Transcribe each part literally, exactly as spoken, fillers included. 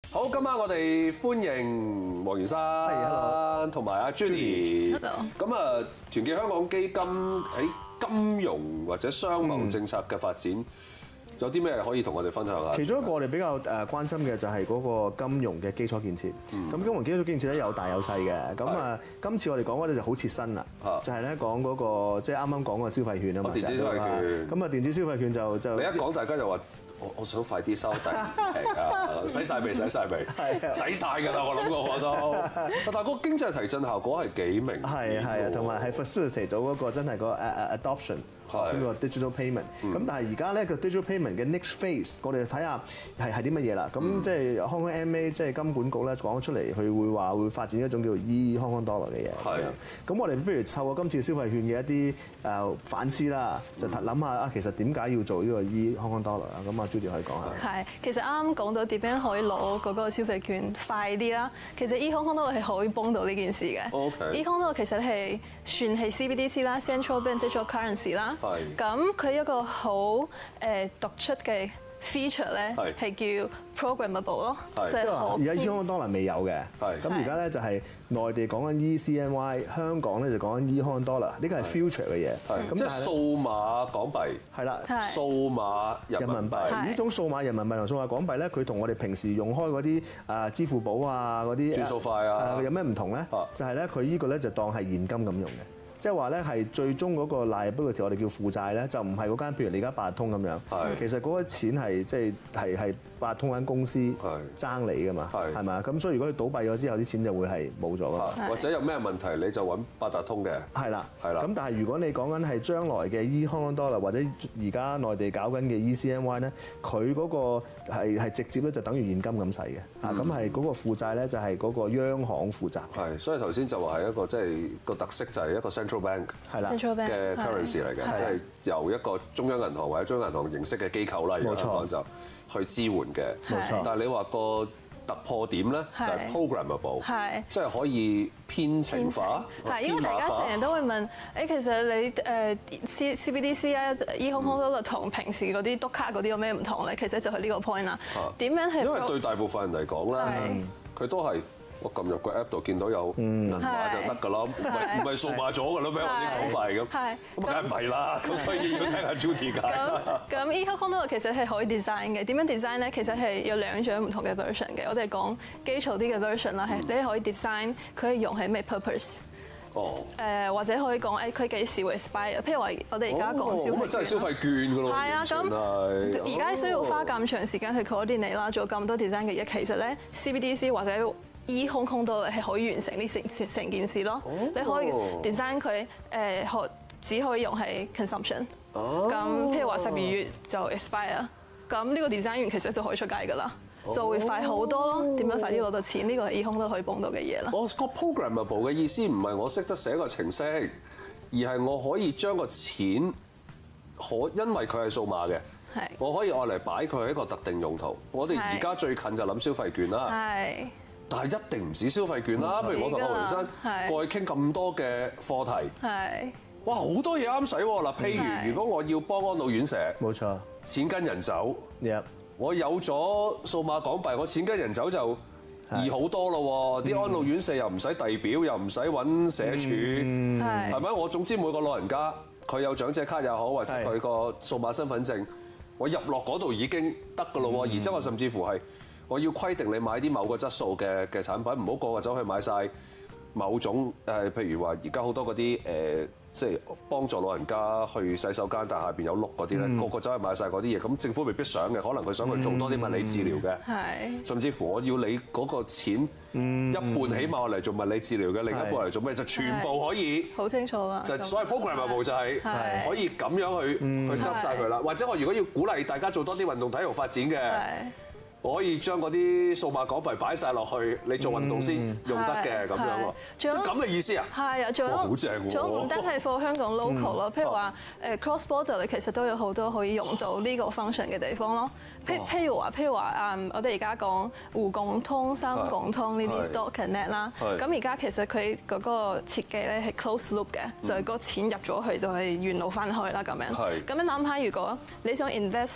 好，今晚我哋歡迎黃元山同埋阿 Judy。咁啊，團結香港基金喺金融或者商貿政策嘅發展，有啲咩可以同我哋分享下？ 其中一個我哋比較誒關心嘅就係嗰個金融嘅基礎建設。咁、嗯、金融基礎建設咧有大有細嘅。咁啊，今次我哋講嗰啲就好切身啦，就係咧講嗰個即係啱啱講個消費券啊嘛。 電子消費券。咁啊，電子消費券就就你一講，大家就話。我我想快啲收第二期啊！洗晒未？洗晒未？洗晒㗎啦！我諗過我都，但係個經濟提振效果係幾明顯。係係啊，同埋係 facilitate 到嗰個真係個誒誒 adoption。呢個 digital payment，咁但係而家咧個 digital payment 嘅 next phase，我哋睇下係係啲乜嘢啦。咁即係香港 M A 即係金管局咧講咗出嚟，佢會話會發展一種叫做 e Hong Kong Dollar 嘅嘢。係。咁我哋不如透過今次消費券嘅一啲誒反思啦，就諗下啊，其實點解要做呢個 e Hong Kong Dollar 啊？咁啊 Judy 可以講下。係， 其實啱啱講到點樣可以攞嗰個消費券快啲啦。其實 e Hong Kong Dollar 係可以幫到呢件事嘅。 OK。 e Hong Kong Dollar 其實係算係 C B D C 啦 ，Central Bank Digital Currency 啦。係。咁佢一個好誒突出嘅 feature 咧，係叫 programmable 咯，即係而家 e Hong Kong Dollar 未有嘅。係。咁而家咧就係內地講緊 E C N Y， 香港咧就講緊 e Hong Kong Dollar， 呢個係 future 嘅嘢。 係。咁即係數碼港幣。係啦。數碼人民幣。 呢種數碼人民幣同數碼港幣咧，佢同我哋平時用開嗰啲啊支付寶啊嗰啲轉數快啊， 有咩唔同咧？就係咧，佢呢個咧就當係現金咁用嘅。即係話咧，係最終嗰個 liability，我哋叫負債咧，就唔係嗰間，譬如你而家八達通咁樣。係。其實嗰個錢係即係係係八達通間公司爭你噶嘛。係。係咪啊？咁所以如果佢倒閉咗之後，啲錢就會係冇咗噶嘛。 或者有咩問題你就揾八達通嘅。係啦。係啦。咁但係如果你講緊係將來嘅 e Hong Kong Dollar 或者而家內地搞緊嘅 E C N Y 咧，佢嗰個係係直接咧就等於現金咁使嘅。啊，咁係嗰個負債咧就係嗰個央行負責。係。所以頭先就話係一個即係個特色就係一個 Central Bank 係啦嘅 currency 嚟嘅，即係由一個中央銀行或者中央銀行形式嘅機構啦，而家講就去支援嘅。冇錯。但係你話個突破點咧就係 programmable， 係即係可以編程化。 係，因為大家成日都會問，誒其實你誒 C C B D C 啊 e Hong Kong Dollar 同平時嗰啲篤卡嗰啲有咩唔同咧？其實就係呢個 point 啦。點樣係？ 因為對大部分人嚟講咧，佢都係。我撳入個 app 度見到有銀碼就得㗎啦，唔係唔係數碼咗㗎啦，俾我啲港幣咁，咁梗係唔係啦？咁所以要聽下 Judy 解。 咁 e Hong Kong Dollar 其實係可以 design 嘅，點樣 design 咧？其實係有兩種唔同嘅 version 嘅。我哋講基礎啲嘅 version 啦，係你可以 design 佢係用喺咩 purpose？哦。誒或者可以講誒佢幾時會 expire？譬如話我哋而家講消費券。咁真係消費券㗎咯。係啊，咁而家需要花咁長時間去 coordinate 啦，做咁多 design 嘅嘢，其實咧 C B D C 或者e Hong Kong Dollar 係可以完成呢成成件事咯。你可以 design 佢誒可只可以用喺 consumption。咁譬如話十二月就 expire，咁呢個 design 完其實就可以出街㗎啦，就會快好多咯。點樣快啲攞到錢？呢個係 e Hong Kong 都可以幫到嘅嘢啦。 我個 programmable 嘅意思唔係我識得寫個程式，而係我可以將個錢可因為佢係數碼嘅，我可以愛嚟擺佢喺一個特定用途。我哋而家最近就諗消費券啦。係。但係一定唔止消費券啦，譬如我同阿黃元山過去傾咁多嘅課題，係哇好多嘢啱使喎嗱。譬如如果我要幫安老院舍，冇錯，錢跟人走，我有咗數碼港幣，我錢跟人走就易好多咯喎。啲安老院舍又唔使遞表，又唔使揾社署，係咪？我總之每個老人家佢有長者卡又好，或者佢個數碼身份證，我入落嗰度已經得㗎咯喎。而且我甚至乎係。我要規定你買啲某個質素嘅嘅產品，唔好個個走去買晒某種誒，譬如話而家好多嗰啲誒，即係幫助老人家去洗手間，但係下邊有碌嗰啲咧，個個走去買晒嗰啲嘢，咁政府未必想嘅，可能佢想去做多啲物理治療嘅，係，甚至乎我要你嗰個錢一半起碼我嚟做物理治療嘅，另一半嚟做咩就全部可以，好清楚啦，就所謂 programmable就係可以咁樣去去噏晒佢啦，或者我如果要鼓勵大家做多啲運動體育發展嘅。我可以將嗰啲數碼港幣擺晒落去，你做運動先用得嘅咁樣喎，即係咁嘅意思啊？係啊，仲有好正喎！仲唔單係 for 香港 local 咯，譬如話誒 cross border，你其實都有好多可以用到呢個 function 嘅地方咯。譬譬如話，譬如話誒，我哋而家講滬港通、深港通呢啲 stock connect 啦，咁而家其實佢嗰個設計咧係 close loop 嘅，就係個錢入咗去就係原路翻去啦咁樣。咁你諗下，如果你想 invest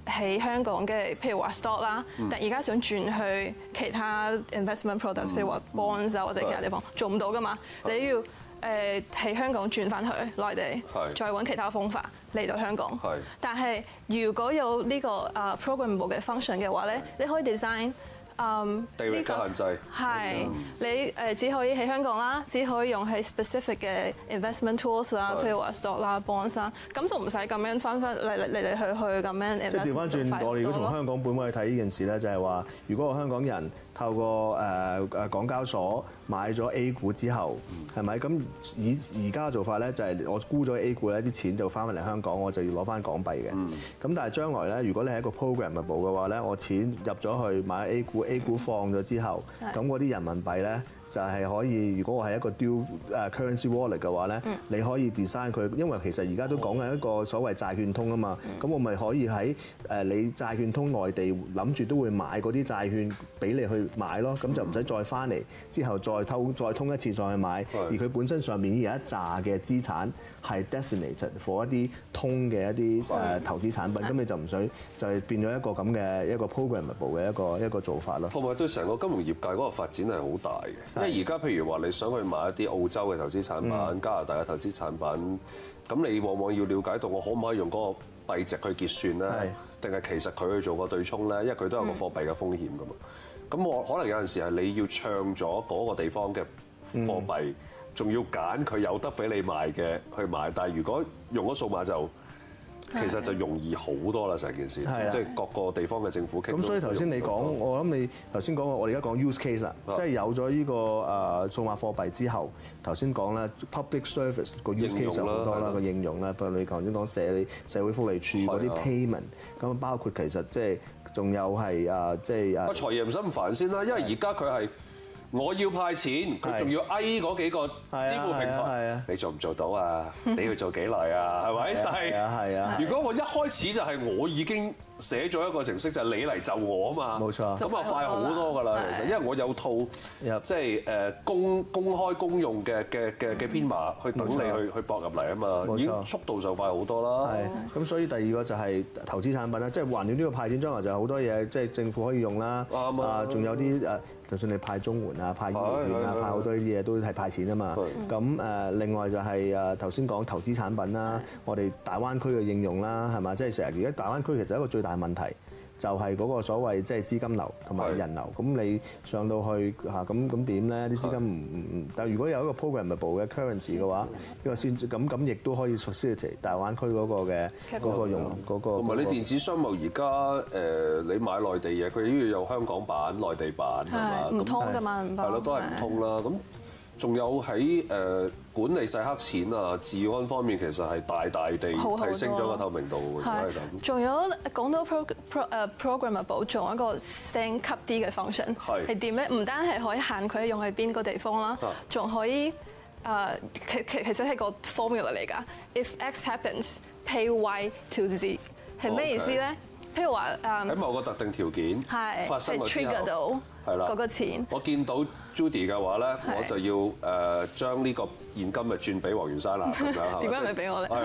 喺香港嘅，譬如話 stock 啦，但而家想轉去其他 investment products，譬如話 bonds 啊或者其他地方，做唔到噶嘛，你要。誒喺香港轉翻去內地，再揾其他方法嚟到香港。但係如果有呢個啊 programmable 嘅 function 嘅話咧，你可以 design 嗯地域嘅限制係你誒只可以喺香港啦，只可以用喺 specific 嘅 investment tools 啦，譬如話 stock 啦、bonds 啦，咁就唔使咁樣翻翻嚟嚟嚟嚟去去咁樣。 即係調翻轉，我哋如果從香港本位去睇呢件事咧，就係話，如果個香港人透過誒誒港交所買咗 A 股之後，係咪咁以而家嘅做法咧，就係我沽咗 A 股咧，啲錢就翻返嚟香港，我就要攞翻港幣嘅。咁但係將來咧，如果你係一個 programmable 嘅話咧，我錢入咗去買 A 股 ，A 股放咗之後，咁嗰啲人民幣咧。就係可以，如果我係一個 dual 誒 currency wallet 嘅話咧，嗯、你可以 design 佢，因為其實而家都講緊一個所謂債券通啊嘛，咁、嗯、我咪可以喺誒你債券通內地諗住都會買嗰啲債券俾你去買咯，咁就唔使再翻嚟之後再偷再通一次再去買，嗯、而佢本身上面已經有一紮嘅資產係 designated for 一啲通嘅一啲誒投資產品，咁、嗯、你就唔使就係變咗一個咁嘅一個 programmable 嘅一個一個做法咯。 同埋對成個金融業界嗰個發展係好大嘅。因為而家譬如話你想去買一啲澳洲嘅投資產品、嗯、加拿大嘅投資產品，咁你往往要了解到我可唔可以用嗰個幣值去結算咧？定係其實佢去做個對沖咧？因為佢都有個貨幣嘅風險噶嘛。咁、嗯、我可能有陣時係你要唱咗嗰個地方嘅貨幣，仲、嗯、要揀佢有得俾你賣嘅去買。但係如果用咗數碼就其實就容易好多啦，成件事，即係各個地方嘅政府傾。咁所以頭先你講，我諗你頭先講我哋而家講 use case 啦，即係有咗呢個誒數碼貨幣之後，頭先講咧 public service 個 use case 好多啦，個應用啦，譬如你頭先講社社會福利署嗰啲 payment，咁包括其實即係仲有係誒即係誒。 阿財爺唔使咁煩先啦，因為而家佢係。我要派錢，佢仲要翳嗰幾個支付平台，你做唔做到啊？你要做幾耐啊？係咪？但係如果我一開始就係我已經寫咗一個程式，就係你嚟就我啊嘛。 冇錯， 咁啊快好多㗎啦，其實，因為我有套即係誒公公開公用嘅嘅嘅嘅編碼去等你去去駁入嚟啊嘛，已經速度就快好多啦。 係，咁所以第二個就係投資產品啦，即係環繞呢個派錢將來就有好多嘢，即係政府可以用啦。啱啊，仲有啲誒。就算你派綜援啊、派醫療券啊、派好多呢啲嘢都係派錢啊嘛。咁誒，另外就係誒頭先講投資產品啦，我哋大灣區嘅應用啦，係嘛？即係成日而家大灣區其實一個最大問題就係嗰個所謂即係資金流同埋人流。咁你上到去嚇咁咁點咧？啲資金唔唔唔，但係如果有一個 programmable 嘅 currency 嘅話，呢個先咁咁亦都可以 facilitate 大灣區嗰個嘅嗰個用嗰個。同埋你電子商務而家誒，你買內地嘢，佢都要有香港版、內地版係嘛？ 唔通㗎嘛？ 係咯，都係唔通啦。咁仲有喺誒管理洗黑錢啊、治安方面，其實係大大地提升咗個透明度，係咁。 仲有講到 pro pro 誒 programmable，仲有一個升級啲嘅 function 係點咧？唔單係可以限佢用喺邊個地方啦，仲可以誒其其其實係個 formula 嚟㗎。If X happens, pay Y to Z 係咩意思咧？譬如話誒喺某個特定條件發生咗之後，係啦， 嗰個錢。 我見到 Judy 嘅話咧，我就要誒將呢個現金咪轉俾黃元山啦，咁樣點解唔係俾我咧？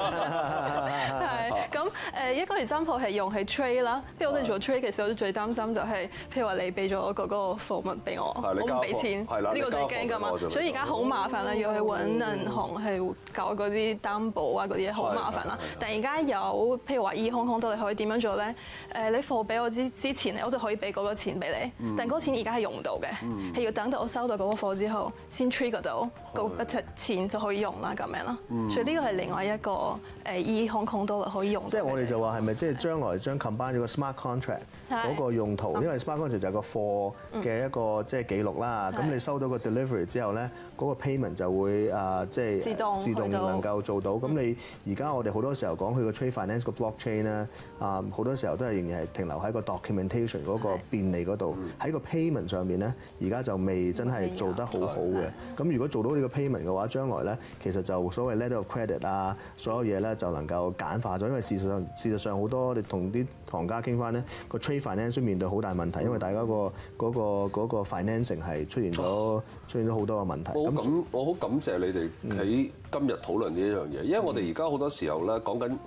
係咁誒，一個 example 係用喺 trade 啦。譬如我哋做 trade 嘅時候，都最擔心就係，譬如話你俾咗嗰個貨物俾我，我唔俾錢，呢個最驚㗎嘛。所以而家好麻煩啦，要去揾銀行係搞嗰啲擔保啊嗰啲嘢，好麻煩啦。但係而家有譬如話 e-Hong Kong 到你可以點樣做咧？誒，你貨俾我之之前咧，我就可以俾嗰個錢俾你，但嗰個錢而家係用唔到嘅，係要等到我收到嗰個貨之後，先 trigger 到嗰筆錢就可以用啦，咁樣啦。所以呢個係另外一個誒 e-Hong Kong dollar可以用。 即係我哋就話係咪即係將來將 combine 咗個 smart contract 嗰個用途，因為 smart contract 就係個貨嘅一個即係記錄啦。咁你收到個 delivery 之後咧，嗰個 payment 就會誒即係自動自動能夠做到。咁你而家我哋好多時候講佢個 trade finance 個 blockchain 咧，啊好多時候都係仍然係停留喺個 documentation 嗰個便利嗰度，喺個 payment 上面咧，而家就未真係做得好好嘅。咁如果做到呢個 payment 嘅話，將來咧其實就所謂 letter of credit 啊，所有嘢咧就能夠簡化咗。因為事實上事實上好多你同啲行家傾翻咧，個 trade finance 面對好大問題，因為大家個嗰個嗰個 financing 係出現咗出現咗好多嘅問題。 我好感我好感謝你哋喺今日討論呢一樣嘢，因為我哋而家好多時候咧講緊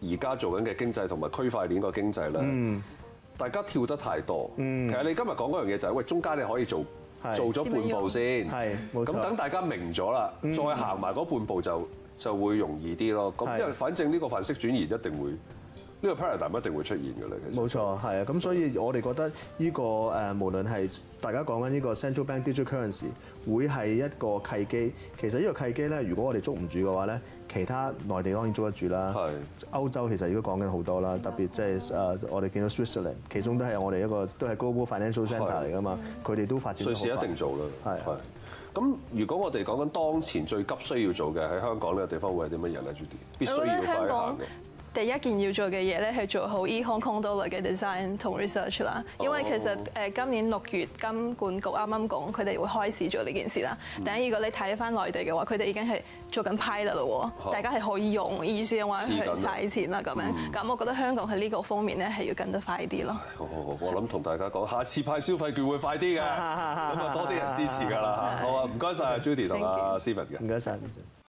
而家做緊嘅經濟同埋區塊鏈個經濟咧，嗯、大家跳得太多。嗯、其實你今日講嗰樣嘢就係、是，喂，中間你可以做是做咗半步先，咁等大家明咗啦，嗯、再行埋嗰半步就就會容易啲咯。咁是因為反正呢個範式轉移一定會。呢個 paradigm 一定會出現嘅咧，其實冇錯，係啊，咁所以我哋覺得呢個誒，無論係大家講緊呢個 central bank digital currency，會係一個契機。其實呢個契機咧，如果我哋捉唔住嘅話咧，其他內地當然捉得住啦。係歐洲其實如果講緊好多啦，特別即係誒，我哋見到 Switzerland，其中都係我哋一個都係 global financial centre 嚟㗎嘛，佢哋都發展。瑞士一定做啦。係係。咁如果我哋講緊當前最急需要做嘅喺香港呢個地方會係啲乜嘢咧？Judy 必須要快行嘅。 第一件要做嘅嘢咧係做好 e-Hong Kong Dollar 嘅 design 同 research 啦，因為其實誒今年六月金管局啱啱講佢哋會開始做呢件事啦。但係如果你睇翻內地嘅話，佢哋已經係做緊 pilot 啦喎，大家係可以用，意思嘅話去使錢啦咁樣。咁我覺得香港喺呢個方面咧係要跟得快啲咯。 好好好，我諗同大家講，下次派消費券會快啲嘅，咁啊多啲人支持㗎啦嚇。好啊，唔該晒 Judy 同阿 Stephen 嘅， 唔該晒。